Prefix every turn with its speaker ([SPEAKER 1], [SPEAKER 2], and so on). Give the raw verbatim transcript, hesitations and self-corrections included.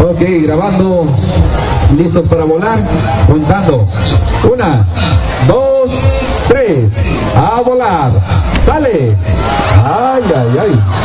[SPEAKER 1] Ok, grabando, listos para volar, contando. Una, dos, tres, a volar. Sale. Ay, ay, ay.